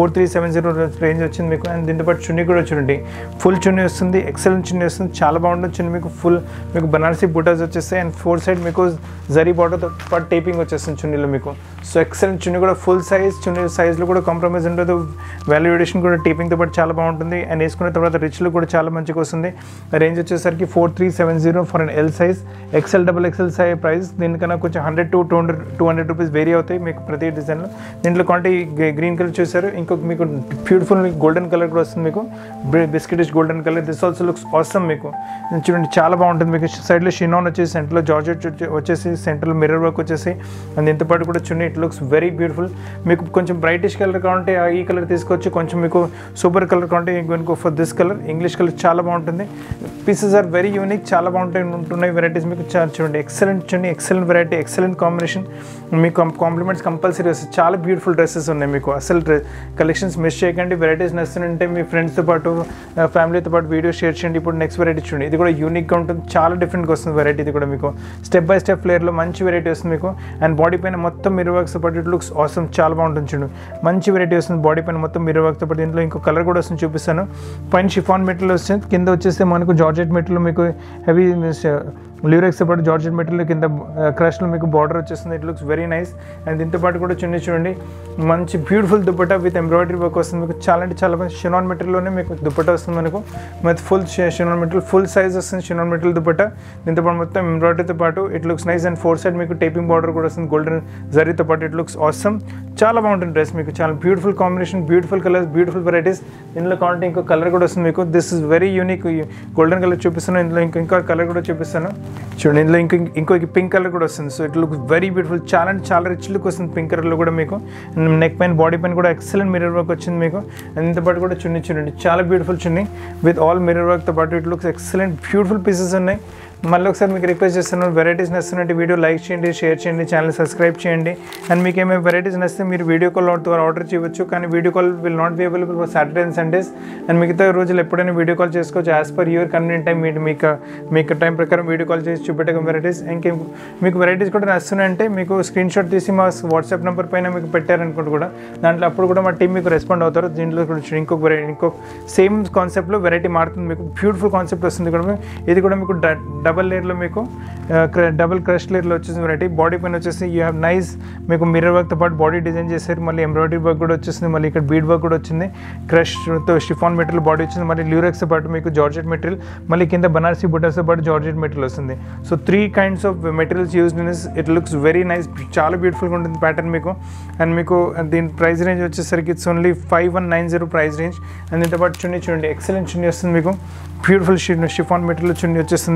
4370 range వచ్చింది మీకు. అండ్ దీంతో పాటు చున్నీ కూడా చూడండి, ఫుల్ చున్నీ వస్తుంది, ఎక్సలెంట్ చున్నీ వస్తుంది, చాలా బాగుంటుంది చున్నీ మీకు. ఫుల్ మీకు బనారసి బూటాస్ వచ్చేస్తాయి అండ్ 4 సైడ్ మీకు జరీ బార్డర్తో పాటు టేపింగ్ వచ్చేస్తుంది చున్నీలో మీకు. సో ఎక్సలెంట్ చున్నీ కూడా ఫుల్ సైజ్, చున్నీ సైజ్లో కూడా కాంప్రమైజ్ ఉండదు, వాల్యుయేషన్ కూడా టేపింగ్తో పాటు చాలా బాగుంటుంది. అండ్ వేసుకున్న తర్వాత రిచ్లు కూడా చాలా మంచిగా వస్తుంది. రేంజ్ వచ్చేసరికి 4370 for an L size, XL XXL size price. దీనికన్నా కొంచెం 100 to 200 రూపీస్ వేరీ అవుతాయి మీకు ప్రతి డిజైన్లో. దీంట్లో క్వాంటిటీ గ్రీన్ కలర్ చూసారు, ఇంకొక మీకు బ్యూటిఫుల్ గోల్డెన్ కలర్ కూడా వస్తుంది మీకు, biscuitish golden colour. This also looks awesome మీకు చూడండి, చాలా బాగుంటుంది మీకు. సైడ్లో షినాన్ వచ్చేసి, సెంటర్లో జార్జెట్ వచ్చేసి, సెంటర్లో మిర్రర్ వర్క్ వచ్చేసి అండ్ దీంతో పాటు కూడా chunni. It looks very beautiful. మీకు కొంచెం బ్రైటిష్ కలర్ కావాలంటే ఈ కలర్ తీసుకోవచ్చు, కొంచెం మీకు సూపర్ కలర్ కావాలంటే ఇంకో for this colour, English colour చాలా బాగుంటుంది. పీసెస్ ఆర్ వెరీ యూనిక్, చాలా ఉంటున్నాయి వెరైటీస్ మీకు. చూడండి excellent chunni, excellent variety, excellent combination. మీకు కాంప్లిమెంట్స్ కంపల్సరీ వస్తాయి, చాలా బ్యూటిఫుల్ డ్రెస్సెస్ ఉన్నాయి మీకు. అసలు కలెక్షన్స్ మిస్ చేయకండి. వెరైటీస్ నచ్చుతుంటే మీ ఫ్రెండ్స్తో పాటు ఫ్యామిలీతో పాటు వీడియో షేర్ చేయండి. ఇప్పుడు నెక్స్ట్ వెరైటీ చూడండి, ఇది కూడా యూనిక్గా ఉంటుంది, చాలా డిఫరెంట్గా వస్తుంది వెరైటీ. ఇది కూడా మీకు స్టెప్ బై స్టెప్ ఫ్లేర్లో మంచి వెరైటీ వస్తుంది మీకు. అండ్ బాడీ పైన మొత్తం మిర్రర్ వర్క్స్తో పాటు ఇట్ లుక్స్ ఆసమ్, చాలా బాగుంటుంది చూడండి, మంచి వెరైటీ వస్తుంది. బాడీ పైన మొత్తం మిర్రర్ వర్క్తో పాటు దీంట్లో ఇంకో కలర్ కూడా వస్తుంది, చూపిస్తాను. పైన షిఫాన్ మెటీరియల్ వస్తుంది, కింద వచ్చేస్తే మనకు జార్జెట్ మెటీరియల్ మీకు హెవీ ల్యూరెక్స్తో పాటు జార్జెట్ మెటీరియల్ కింద క్రష్లో మీకు బార్డర్ వచ్చేస్తుంది. It looks very nice. And దీంతో పాటు కూడా చున్నీ చూడండి, మంచి beautiful dupatta with embroidery work వస్తుంది మీకు. చాలా అంటే చాలా షినాన్ మెటీరియల్లోనే మీకు దుపట్టా వస్తుంది మనకు. మొత్తం full chinon material, full size వస్తుంది షినాన్ మెటీరియల్ దుపట్టా. దీంతో పాటు మొత్తం ఎంబ్రాయిడరీతో పాటు it looks nice. And 4 side మీకు టేపింగ్ బార్డర్ కూడా వస్తుంది గోల్డెన్ జరీతో పాటు. ఇట్ లుక్స్ ఆసమ్, చాలా బాగుంటుంది డ్రెస్ మీకు. చాలా beautiful combination, beautiful colours, beautiful varieties. ఇందులో కావాలంటే ఇంకో కలర్ కూడా వస్తుంది మీకు. This is very unique, golden colour చూపిస్తాను. ఇందులో ఇంకో కలర్ కూడా చూపిస్తాను చూడండి. ఇందులో ఇంకో పింక్ కలర్ కూడా వస్తుంది. So it looks very beautiful, చాలా అంటే చాలా రిచ్ లుక్ వస్తుంది పింక్ కలర్లో కూడా మీకు. నెక్ పైన, బాడీ పైన కూడా ఎక్సలెంట్ మిర్రర్ వర్క్ వచ్చింది మీకు. అండ్ దీంతో పాటు కూడా చున్నీ చూడండి, చాలా beautiful chunni with all mirror వర్క్తో పాటు. It looks excellent, beautiful pieces ఉన్నాయి. మళ్ళీ ఒకసారి మీకు రిక్వెస్ట్ చేస్తున్నాను, వెరైటీస్ నచ్చినట్టు వీడియో లైక్ చేయండి, షేర్ చేయండి, ఛానల్ సబ్స్క్రైబ్ చేయండి. అండ్ మీకు ఏమైనా వెరైటీస్ నచ్చితే మీరు వీడియో కాల్ ద్వారా ఆర్డర్ చేయవచ్చు, కానీ video call will not be available for Saturday and Sundays. And మిగతా రోజులు ఎప్పుడైనా వీడియో కాల్ చేసుకోవచ్చు as per your convenient time. మీకు టైం ప్రకారం వీడియో కాల్ చేసి చూపెట్టే వెరైటీస్. ఇంకే మీకు వెరైటీస్ కూడా నచ్చుతున్నాయంటే మీకు స్క్రీన్ షాట్ తీసి మా వాట్సాప్ నెంబర్ పైన మీకు పెట్టారనుకుంటే కూడా దాంట్లో అప్పుడు కూడా మా టీం మీకు రెస్పాండ్ అవుతారు. దీంట్లో కూడా ఇంకొక సేమ్ కాన్సెప్ట్లో వెరైటీ మారుతుంది మీకు. బ్యూటిఫుల్ కాన్సెప్ట్ వస్తుంది కూడా. ఇది కూడా మీకు డబల్ లేయర్లో మీకు డబుల్ క్రష్ లేయర్లో వచ్చేసిన వెరైటీ. బాడీ పైన వచ్చేసి యూ హ్యావ్ నైస్ మీకు మిర్రర్ వర్క్తో పాటు బాడీ డిజైన్ చేశారు. మళ్ళీ ఎంబ్రాయిడరీ వర్క్ కూడా వచ్చేసింది. మళ్ళీ ఇక్కడ బీడ్ వర్క్ కూడా వచ్చింది. క్రష్తో షిఫాన్ మెటీరియల్ బాడీ వచ్చింది. మళ్ళీ ల్యూరెక్స్తో పాటు మీకు జార్జెట్ మెటీరియల్, మళ్ళీ కింద బనారసి బుటాస్తో పాటు జార్జెట్ మెటీరియల్ వస్తుంది. So 3 kinds of materials used in this. It looks very nice, చాలా బ్యూటిఫుల్గా ఉంటుంది ప్యాటర్న్ మీకు. అండ్ మీకు దీని ప్రైస్ రేంజ్ వచ్చేసరికి it's only 5190 price range. And దీంతో పాటు చున్నీ చూడండి, ఎక్సలెంట్ చున్నీ వస్తుంది మీకు. బ్యూటిఫుల్ షిఫాన్ మెటీరియల్ చున్నీ వచ్చేస్తుంది.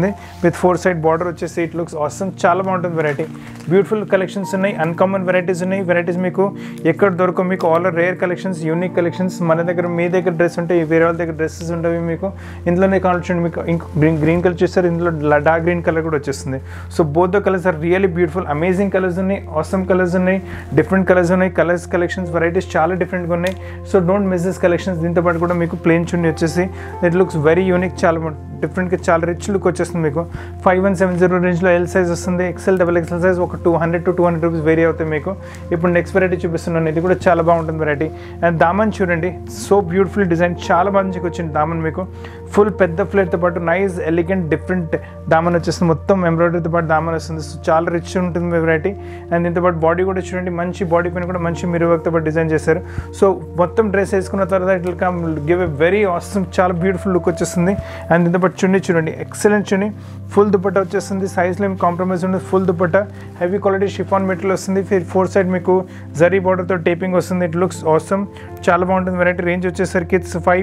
విత్ 4 సైడ్ బార్డర్ వచ్చేసి ఇట్ లుక్స్ ఆసమ్, చాలా బాగుంటుంది వెరైటీ. బ్యూటిఫుల్ కలెక్షన్స్ ఉన్నాయి, అన్కామన్ వెరైటీస్ ఉన్నాయి. వెరైటీస్ మీకు ఎక్కడ దొరకవు, మీకు all rare collections, unique collections. మన దగ్గర మీ దగ్గర డ్రెస్ ఉంటాయి, వేరే వాళ్ళ దగ్గర డ్రెస్సెస్ ఉంటాయి. మీకు ఇందులోనే కావాల్సి మీకు ఇంకో గ్రీన్ కలర్ చూస్తారు, ఇందులో డార్క్ గ్రీన్ కలర్ కూడా వచ్చేస్తుంది. So both the colours are really beautiful, amazing colours ఉన్నాయి, ఆసమ్ కలర్స్ ఉన్నాయి, డిఫరెంట్ కలర్స్ ఉన్నాయి. కలర్స్ కలెక్షన్స్ వెరైటీస్ చాలా డిఫరెంట్గా ఉన్నాయి. So don't miss this collections. దీంతో పాటు కూడా మీకు ప్లెయిన్ చున్నీ వచ్చేసి ఇట్ లుక్స్ వెరీ యూనిక్, చాలా డిఫరెంట్గా, చాలా రిచ్ లుక్ వచ్చేస్తుంది. మీకు 5170 రేంజ్లో ఎల్ సైజ్ వస్తుంది. ఎక్సెల్ డబల్ ఎక్సెల్ సైజ్ ఒక 200 to 200 రూపీస్ వేరీ అవుతాయి మీకు. ఇప్పుడు నెక్స్ట్ వెరైటీ చూపిస్తున్నాను, ఇది కూడా చాలా బాగుంటుంది వెరైటీ. అండ్ దామన్ చూడండి, సో బ్యూటిఫుల్ డిజైన్, చాలా మంచిగా వచ్చింది దామన్. మీకు ఫుల్ పెద్ద ఫ్లేర్తో పాటు నైస్ ఎలిగెంట్ డిఫరెంట్ దామన్ వచ్చేస్తుంది. మొత్తం ఎంబ్రాయిడరీతో పాటు దామన్ వస్తుంది. సో చాలా రిచ్ ఉంటుంది వెరైటీ. అండ్ దీంతో పాటు బాడీ కూడా చూడండి, మంచి బాడీ పైన కూడా మంచి మిర్రర్ వర్క్తో పాటు డిజైన్ చేశారు. సో మొత్తం డ్రెస్ వేసుకున్న తర్వాత it will come give a very awesome, చాలా బ్యూటిఫుల్ లుక్ వచ్చేస్తుంది. అండ్ దీంతో పాటు చున్నీ చూడండి, ఎక్సలెంట్ చున్నీ, ఫుల్ దుపట్టా వచ్చేస్తుంది. సైజ్లో ఏం కాంప్రమైజ్ ఉండదు, full dupatta, heavy quality chiffon material వస్తుంది. 4 సైడ్ మీకు జరీ బార్డర్తో టేపింగ్ వస్తుంది. ఇట్ లుక్స్ ఆసమ్, చాలా బాగుంటుంది వెరైటీ. రేంజ్ వచ్చేసరికి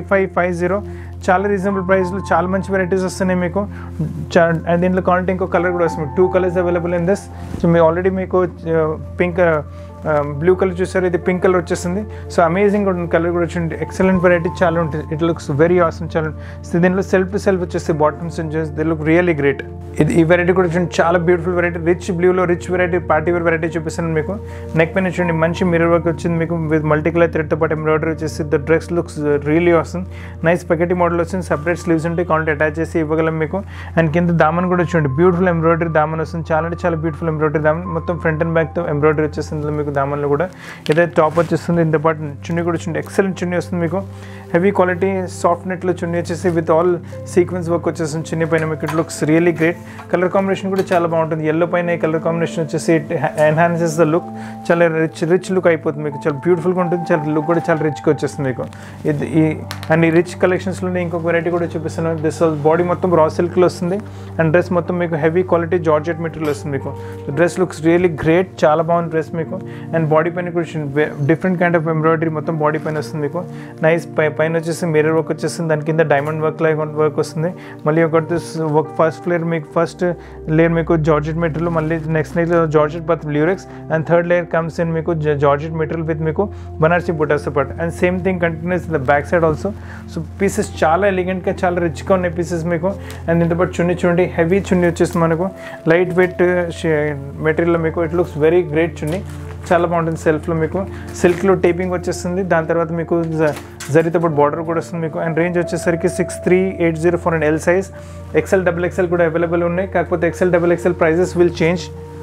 5550, చాలా రీజనబుల్ ప్రైస్లో చాలా మంచి వెరైటీస్ వస్తున్నాయి మీకు. అండ్ దీంట్లో కావాలంటే ఇంకో కలర్ కూడా వస్తుంది. 2 colours available in this. So మీ ఆల్రెడీ మీకు పింక్ బ్లూ కలర్ చూసారు, ఇది పింక్ కలర్ వచ్చేస్తుంది. సో అమేజింగ్ ఉంటుంది, కలర్ కూడా వచ్చింది. ఎక్సలెంట్ వెరైటీ, చాలా ఉంటుంది. ఇట్ లుక్స్ వెరీ ఆసమ్, చాలా. సో దీంట్లో సెల్ఫ్ టు సెల్ఫ్ వచ్చేసి bottoms and just they look really great. ఈ వెరైటీ కూడా చూడండి, చాలా బ్యూటిఫుల్ వెరైటీ. రిచ్ బ్లూలో rich variety, party wear variety చూపిస్తాను మీకు. నెక్ పైన చూడండి, మంచి మిర్రర్ వర్క్ వచ్చింది మీకు విత్ మల్టీ కలర్ థ్రెడ్తో పాటు ఎంబ్రాయిడరీ వచ్చేసి. The dress looks really awesome, nice పకెటీ మోడల్ వచ్చింది. సపరేట్ స్లీవ్స్ ఉంటాయి, కావాలంటే అటాచ్ చేసి ఇవ్వగలం మీకు. అండ్ కింద దామన్ కూడా చూడండి, బ్యూటిఫుల్ ఎంబ్రాయిడరీ దామన్ వస్తుంది. చాలా అంటే చాలా బ్యూటిఫుల్ ఎంబ్రాయిడరీ దామన్, మొత్తం ఫ్రంట్ అండ్ బ్యాక్తో ఎంబ్రాయిడరీ వచ్చేస్తుంది మీకు దామన్లో కూడా. ఏదైతే టాప్ వచ్చేస్తుంది, ఇంత పాటు చున్నీ కూడా చూడండి, ఎక్సలెంట్ చున్నీ వస్తుంది మీకు. హెవీ క్వాలిటీ సాఫ్ట్ నెట్లో చున్నీ వచ్చేసి విత్ ఆల్ సీక్వెన్స్ వర్క్ వచ్చేస్తుంది చున్నీ పైన మీకు. It looks really great. Colour combination కూడా చాలా బాగుంటుంది. ఎల్లో పైన కలర్ కాంబినేషన్ వచ్చేసి ఇట్ ఎన్హాన్సెస్ ద లుక్, చాలా రిచ్ లుక్ అయిపోతుంది మీకు. చాలా బ్యూటిఫుల్గా ఉంటుంది, చాలా లుక్ కూడా చాలా రిచ్గా వచ్చేస్తుంది మీకు. అండ్ ఈ రిచ్ కలెక్షన్స్లోనే ఇంకొక వెరైటీ కూడా చూపిస్తున్నాను. దిస్ బాడీ మొత్తం రా సిల్క్లో వస్తుంది. అండ్ డ్రెస్ మొత్తం మీకు హెవీ క్వాలిటీ జార్జెట్ మెటీరియల్ వస్తుంది మీకు. డ్రెస్ లుక్స్ రియల్లీ గ్రేట్, చాలా బాగుంది డ్రెస్ మీకు. అండ్ బాడీ పైన కూడా డిఫరెంట్ కైండ్ ఆఫ్ ఎంబ్రాయిడరీ మొత్తం బాడీ పైన వస్తుంది మీకు. నైస్ పైన వచ్చేసి మిర్రర్ వర్క్ వచ్చేస్తుంది, దాని కింద డైమండ్ వర్క్ లాగా వర్క్ వస్తుంది. మళ్ళీ ఒకటి ఫస్ట్ లేయర్ మీకు, ఫస్ట్ లేయర్ మీకు జార్జెట్ మెటీరియల్, మళ్ళీ next layer georgette but lurex, and third layer comes in మీకు జార్జెట్ మెటీరియల్ విత్ మీకు బనారసి బుటాస్తో పాటు. And same thing continues the back side also. So pieces చాలా ఎలిగెంట్గా, చాలా రిచ్గా ఉన్నాయి పీసెస్ మీకు. అండ్ దీంతో పాటు చున్నీ చూడండి, హెవీ చున్నీ వచ్చేస్తుంది మనకు, లైట్ వెయిట్ మెటీరియల్లో మీకు. It looks very great chunni, చాలా బాగుంటుంది. సెల్ఫ్లో మీకు సిల్క్లో టేపింగ్ వచ్చేస్తుంది. దాని తర్వాత మీకు జరీతో పాటు బార్డర్ కూడా వస్తుంది మీకు. అండ్ రేంజ్ వచ్చేసరికి 6380 for and L size. XL double XL కూడా అవైలబుల్ ఉన్నాయి. కాకపోతే XL double XL prices will change.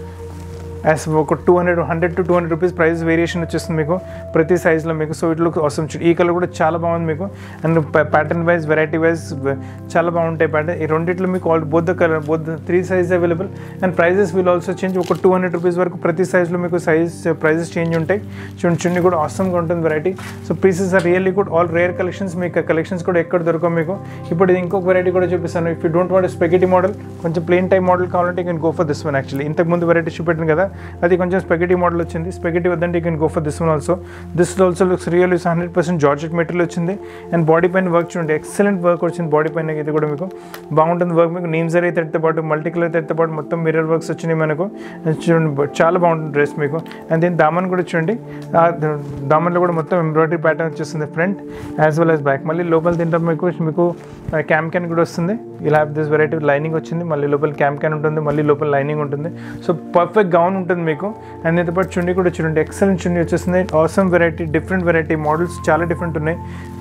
As ఒక 100 to 200 రూపీస్ ప్రైస్ వేరియేషన్ వచ్చేస్తుంది మీకు ప్రతి సైజ్లో మీకు. So it look awesome. ఈ కలర్ కూడా చాలా బాగుంది మీకు. అండ్ ప్యాటర్న్ వైజ్, వెరైటీ వైజ్ చాలా బాగుంటాయి ప్యాటర్న్. ఈ రెండిట్లో మీకు both the colour, both 3 size available. And prices will also change. ఒక 200 రూపీస్ వరకు ప్రతి సైజ్లో మీకు ప్రైజెస్ చేంజ్ ఉంటాయి. చూడండి, చున్నీ కూడా ఆసమ్గా ఉంటుంది variety. So pieces are really good, all rare collections. మీకు కలెక్షన్స్ కూడా ఎక్కడ దొరకవు మీకు. ఇప్పుడు ఇది ఇంకొక వెరైటీ కూడా చూపిస్తాను. If you don't want spaghetti model, కొంచెం ప్లెయిన్ టైప్ మోడల్ కావాలంటే you can go for this one. Actually ఇంతకుముందు వెరైటీ చూపెట్టాను కదా, అది కొంచెం స్పెగెటీ మోడల్ వచ్చింది. స్పెగెటీ వద్దంటే you can go for this one also. This also looks real, 100% georgette material వచ్చింది. అండ్ బాడీ పైన వర్క్ చూడండి, ఎక్సలెంట్ వర్క్ వచ్చింది బాడీ పైన. ఇది కూడా మీకు బాగుంటుంది వర్క్ మీకు. నీమ్ జరీ థ్రెడ్తో పాటు, మల్టీ కలర్ థ్రెడ్తో పాటు మొత్తం మిర్రర్ వర్క్స్ వచ్చినాయి మనకు. చూడండి, చాలా బాగుంటుంది డ్రెస్ మీకు. అండ్ దీని దామన్ కూడా చూడండి, దామన్లో కూడా మొత్తం ఎంబ్రాయిడరీ ప్యాటర్న్ వచ్చేస్తుంది front as well as back. మళ్ళీ లోపల తింటాం మీకు క్యామ్ క్యాన్ కూడా వస్తుంది. ఇలా దిస్ వెరైటీ లైనింగ్ వచ్చింది, మళ్ళీ లోపల క్యామ్ క్యాన్ ఉంటుంది, మళ్ళీ లోపల లైనింగ్ ఉంటుంది. సో పర్ఫెక్ట్ గౌన్ ఉంటుంది మీకు. అండ్ దీంతో పాటు చున్నీ కూడా చూడండి, ఎక్సలెంట్ చున్నీ వచ్చేస్తుంది. Awesome variety, different variety models చాలా డిఫరెంట్ ఉన్నాయి.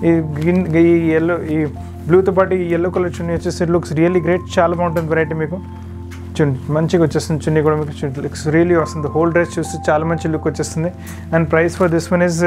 ఈ ఎల్లో, ఈ బ్లూతో పాటు ఈ ఎల్లో కలర్ చున్నీ వచ్చేసి ఇట్ లుక్స్ రియల్లీ గ్రేట్, చాలా బాగుంటుంది వెరైటీ మీకు. చూడండి, మంచిగా వచ్చేస్తుంది చున్నీ కూడా మీకు. లుక్స్ రియల్లీ వస్తుంది. హోల్ డ్రెస్ చూస్తే చాలా మంచి లుక్ వచ్చేస్తుంది. And price for this one is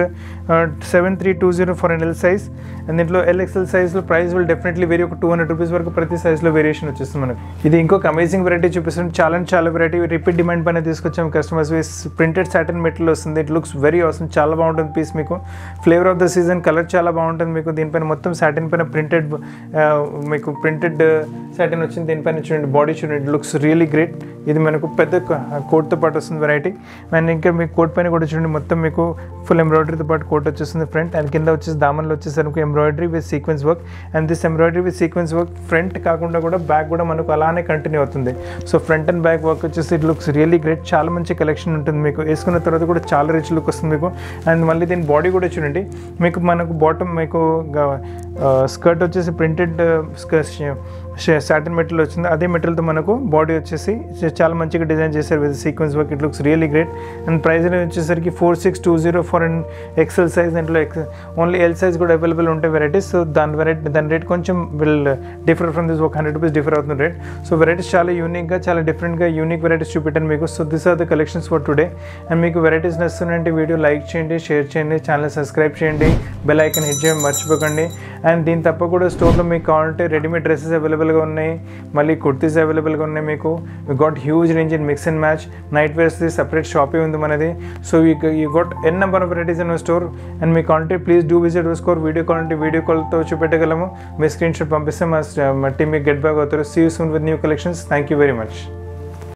7320 for and L size. And దీంట్లో ఎల్ఎక్స్ఎల్ సైజ్లో ప్రైస్ విల్ డెఫినెట్లీ వేరీ. ఒక 200 రూపీస్ వరకు ప్రతి సైజ్లో వేరియేషన్ వచ్చేస్తుంది మనకు. ఇది ఇంకొక అమేజింగ్ వెరైటీ చూపిస్తుంది. చాలా వెరైటీ రిపీట్ డిమాండ్ పైన తీసుకొచ్చాము కస్టమర్స్. ప్రింటెడ్ సాటిన్ మెటీరియల్ వస్తుంది. ఇట్ లుక్స్ వెరీ ఆసమ్, చాలా బాగుంటుంది పీస్ మీకు. Flavour of the season colour చాలా బాగుంటుంది మీకు. దీనిపైన మొత్తం సాటిన్ పైన ప్రింటెడ్ మీకు ప్రింటెడ్ సాటిన్ వచ్చింది. దీనిపైన చూడండి, బాడీ చూడండి, it looks real really great. ఇది మనకు పెద్ద కోట్తో పాటు వస్తుంది వెరైటీ. అండ్ ఇంకా మీకు కోట్ పైన కూడా చూడండి, మొత్తం మీకు ఫుల్ ఎంబ్రాయిడరీతో పాటు కోట్ వచ్చేస్తుంది ఫ్రంట్. అండ్ కింద వచ్చేసి దామన్లో వచ్చేసరికి embroidery with sequence work. And this embroidery with sequence work front కాకుండా కూడా బ్యాక్ కూడా మనకు అలానే కంటిన్యూ అవుతుంది. So front and back work వచ్చేసి ఇట్ లుక్స్ రియలీ గ్రేట్. చాలా మంచి కలెక్షన్ ఉంటుంది మీకు. వేసుకున్న తర్వాత కూడా చాలా రిచ్ లుక్ వస్తుంది మీకు. అండ్ మళ్ళీ దీని బాడీ కూడా చూడండి, మీకు మనకు బాటమ్ మీకు స్కర్ట్ వచ్చేసి ప్రింటెడ్ సాటిన్ మెటీరియల్ వచ్చింది. అదే మెటీరియల్తో మనకు బాడీ వచ్చేసి చాలా మంచిగా డిజైన్ చేశారు with sequence work. It looks really great. And price వచ్చేసరికి 4620 ఫర్ అండ్ ఎక్సెల్ సైజ్. దాంట్లో ఓన్లీ ఎల్ సైజ్ కూడా అవైలబుల్ ఉంటాయి వెరైటీస్. సో దాని రేట్ కొంచెం విల్ డిఫర్ ఫ్రమ్ దిస్, ఒక 100 రూపీస్ డిఫర్ అవుతుంది రేట్. సో వెరైటీస్ చాలా యూనిక్గా, చాలా డిఫరెంట్గా యూనిక్ వెరైటీస్ చూపెట్టాను మీకు. So this are the collections for today. And మీకు వెరైటీస్ నచ్చుతుందంటే వీడియో లైక్ చేయండి, షేర్ చేయండి, ఛానల్ సబ్స్క్రైబ్ చేయండి, బెల్ ఐకన్ హిట్ చేయడం మర్చిపోకండి. అండ్ దీని తప్ప కూడా స్టోర్లో మీకు కావాలంటే రెడీమేడ్ డ్రెస్సెస్ అవైలబుల్గా ఉన్నాయి, మళ్ళీ కుర్తీస్ అవైలబుల్గా ఉన్నాయి మీకు. We got huge range in mix and match. Night వేర్స్ది సపరేట్ షాపే ఉంది మనది. So you got N number of varieties in store. And మీ కావాలంటే please do visit store. Video కావాలంటే వీడియో కాల్తో చూపెట్టగలము. మీ స్క్రీన్ షాట్ పంపిస్తే మా టీమ్ మీకు గెట్ బ్యాక్ అవుతారు. See you soon with new collections. Thank you very much.